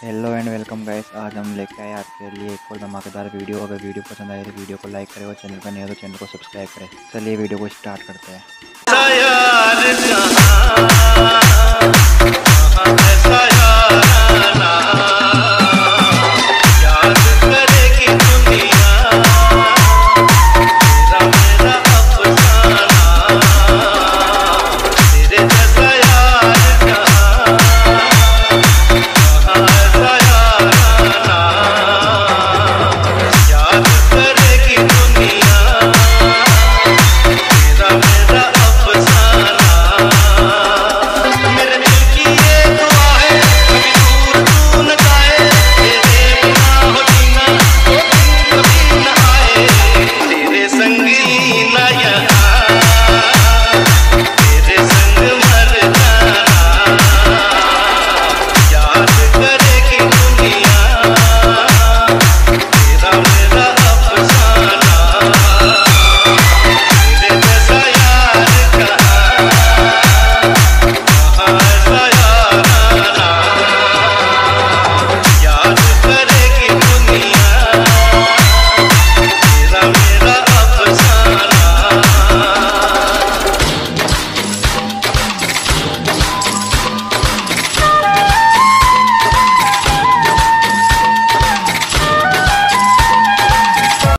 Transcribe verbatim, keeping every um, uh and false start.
Hello and welcome guys. आज हम लेके आए आपके लिए एक और धमाकेदार वीडियो। अगर वीडियो पसंद आए तो वीडियो को लाइक करें और चैनल पर नए हो तो चैनल को सब्सक्राइब करें। चलिए वीडियो को स्टार्ट करते हैं।